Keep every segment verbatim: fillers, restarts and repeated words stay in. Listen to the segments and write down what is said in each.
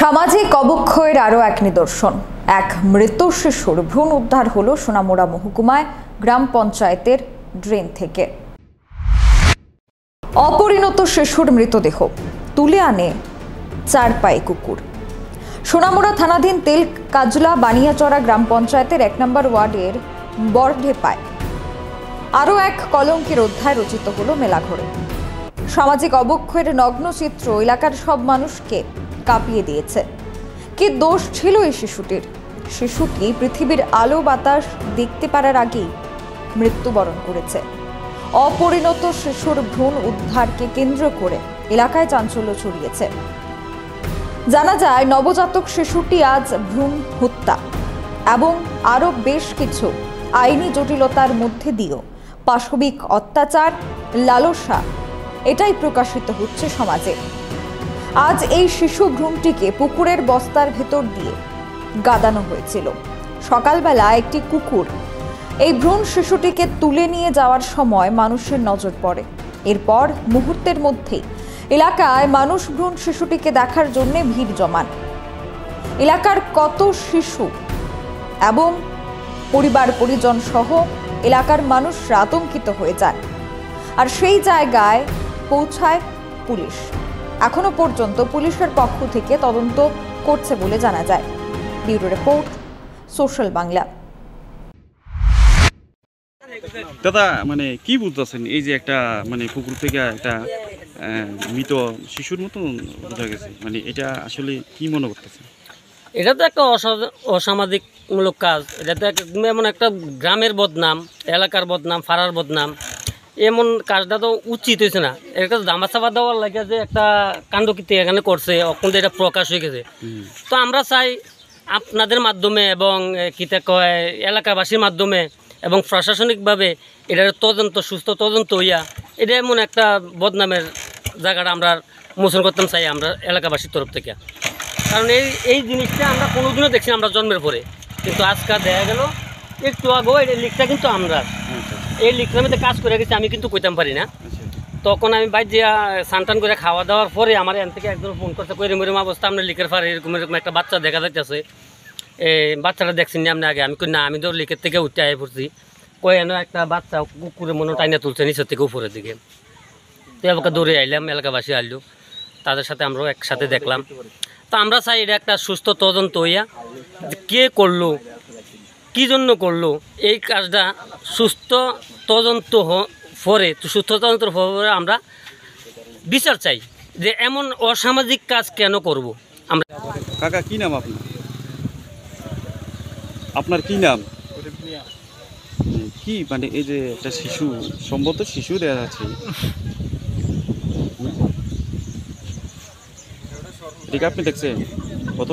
সামাজিক অবক্ষয়ের আরও এক নিদর্শন। এক মৃত শিশুর ভ্রূণ উদ্ধার হলো সোনামুড়া মহকুমায় গ্রাম পঞ্চায়েতের ড্রেন থেকে। অপরিণত শিশুর মৃতদেহ তুলে আনে চার পায়ে কুকুর। সোনামুড়া থানাধীন তেল কাজলা বানিয়াচড়া গ্রাম পঞ্চায়েতের এক নম্বর ওয়ার্ডের বরঢেপায় আরও এক কলঙ্কের অধ্যায় রচিত হলো মেলাঘরে। সামাজিক অবক্ষয়ের নগ্ন চিত্র এলাকার সব মানুষকে কাঁপিয়ে দিয়েছে। কি দোষ ছিল এই শিশুটির? শিশুটি পৃথিবীর আলো বাতাস দেখতে পারার আগেই মৃত্যুবরণ করেছে। অপরিণত শিশুর ভ্রূণ উদ্ধারকে কেন্দ্র করে এলাকায় চাঞ্চল্য ছড়িয়েছে। জানা যায় নবজাতক শিশুটি আজ ভ্রূণ হত্যা এবং আরও বেশ কিছু আইনি জটিলতার মধ্যে দিয়েও পাশবিক অত্যাচার, লালসা এটাই প্রকাশিত হচ্ছে সমাজে। আজ এই শিশু ভ্রূণটিকে পুকুরের বস্তার ভেতর দিয়ে গাদানো হয়েছিল। সকালবেলা একটি কুকুর এই ভ্রূণ শিশুটিকে তুলে নিয়ে যাওয়ার সময় মানুষের নজর পড়ে। এরপর মুহূর্তের মধ্যেই এলাকায় মানুষ ভ্রূণ শিশুটিকে দেখার জন্য ভিড় জমান। এলাকার কত শিশু এবং পরিবার পরিজন সহ এলাকার মানুষরা আতঙ্কিত হয়ে যান। আর সেই জায়গায় পৌঁছায় পুলিশ। এখনো পর্যন্ত পুলিশের পক্ষ থেকে তদন্ত করছে বলে জানা যায়। Bureau report, social Bangla. দাদা, মানে কি বুঝতেছেন এই যে একটা মানে পুকুর থেকে একটা মৃত শিশুর মতো বোঝা গেছে, মানে এটা আসলে কি মনে করতেছেন? এটা তো একটা অসামাজিকমূলক কাজ। এটা তো এমন একটা গ্রামের বদনাম, এলাকার বদনাম, পাড়ার বদনাম। এমন কাজটা তো উচিত হয়েছে না। একটা দামা চাপা দেওয়ার লাগে যে একটা কাণ্ডকীর্তি এখানে করছে, অকুণ্ঠ এটা প্রকাশ হয়ে গেছে। তো আমরা চাই আপনাদের মাধ্যমে এবং কিতা কয় এলাকাবাসীর মাধ্যমে এবং প্রশাসনিকভাবে এটার তদন্ত, সুস্থ তদন্ত হইয়া এটা এমন একটা বদনামের জায়গাটা আমরা মোচন করতাম চাই আমরা এলাকাবাসীর তরফ থেকে। কারণ এই এই জিনিসটা আমরা কোনোদিনও দেখছি আমরা জন্মের পরে, কিন্তু আজকাল দেখা গেল একটু আগেও এই লিকটা কিন্তু আমরা এই লিকটার মধ্যে কাজ করে গেছি, আমি কিন্তু কইতাম পারি না। তখন আমি বাইর দিয়া সানটান করে খাওয়া দাওয়ার পরে আমার এখান থেকে একজন ফোন করতে কই এরকম অবস্থা, আপনার লিকের পারে এরকম এরকম একটা বাচ্চা দেখা যাইতেছে, এই বাচ্চাটা দেখছেন না আপনি আগে? আমি কই না, আমি তো লিকের থেকে উঠে আয় পড়ছি। কই এনে একটা বাচ্চা কুকুরে মনে টাইনা তুলছে নিচের থেকে উপরের দিকে। তো এলাকা দৌড়ে আইলাম, এলাকাবাসী আইলো, তাদের সাথে আমরাও একসাথে দেখলাম। তো আমরা চাই এটা একটা সুস্থ তদন্ত হইয়া কে করলো, কি জন্য করলো এই কাজটা সুস্থ তদন্ত পরে, সুস্থ তদন্ত পরে আমরা বিচার চাই যে এমন অসামাজিক কাজ কেন করব আমরা। কাকা, কি নাম আপনার? আপনার কি নাম? কি মানে এই যে একটা শিশু, সম্ভবত শিশু দেওয়া আছে, ঠিক আপনি দেখছেন কত?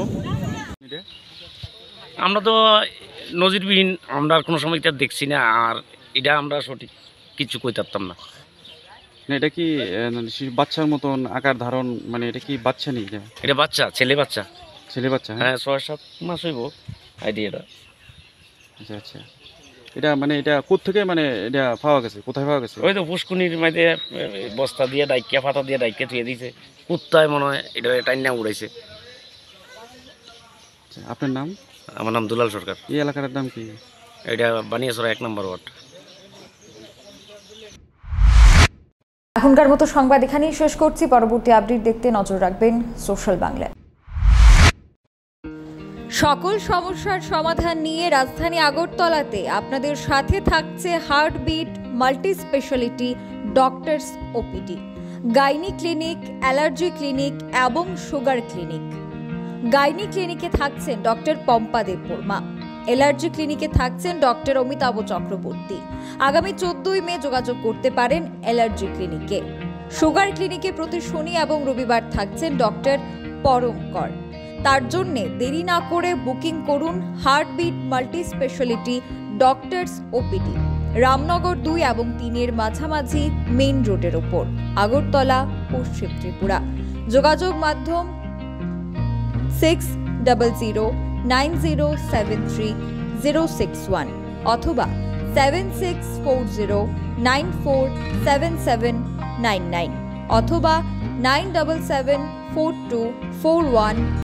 আমরা তো নজিরবিহীন, আমরা কোনো সময় এটা দেখছি না, আর এটা আমরা সঠিক কিছু কই পারতাম না। এটা কি বাচ্চার মতন আকার ধারণ, মানে এটা কি বাচ্চা নেই? এটা বাচ্চা, ছেলে বাচ্চা। ছেলে বাচ্চা? হ্যাঁ, ছয় সাত মাস হইব আইডিয়াটা। আচ্ছা আচ্ছা, এটা মানে এটা কোত্থেকে মানে এটা পাওয়া গেছে, কোথায় পাওয়া গেছে? ওই তো পুষ্কুনির মধ্যে বস্তা দিয়ে ডাইকিয়া, পাতা দিয়ে ডাইকিয়া থুয়ে দিয়েছে, কুত্তায় মনে হয় এটা টাইনা উড়াইছে। আপনার নাম? আমার নাম দুলাল সরকার। এই এলাকার নাম কি? এটা বানিয়াচড়া এক নম্বর ওয়ার্ড। এখনকার মতো সংবাদ এখানেই শেষ করছি। পরবর্তী আপডেট দেখতে নজর রাখবেন সোশ্যাল বাংলা। সকল সমস্যার সমাধান নিয়ে রাজধানী আগরতলাতে আপনাদের সাথে থাকছে Heartbeat multi speciality doctors OPD, gynae clinic, allergy clinic এবং সুগার ক্লিনিক। গাইনি ক্লিনিকে থাকছেন ডক্টর পম্পা দেববর্মা, অ্যালার্জি ক্লিনিকে থাকছেন ডক্টর অমিতাভ চক্রবর্তী। আগামী চোদ্দই মে যোগাযোগ করতে পারেন অ্যালার্জি ক্লিনিকে। সুগার ক্লিনিকে প্রতি শনি এবং রবিবার থাকছেন ডক্টর পরমকর। তার জন্য দেরি না করে বুকিং করুন Heartbeat multi speciality doctors OPD, Ramnagar দুই এবং তিনের মাঝামাঝি মেইন রোডের ওপর, আগরতলা, পশ্চিম ত্রিপুরা। যোগাযোগ মাধ্যম six double zero nine zero seven three zero six one অথবা seven six four zero nine four seven seven nine nine অথবা nine double seven four two four one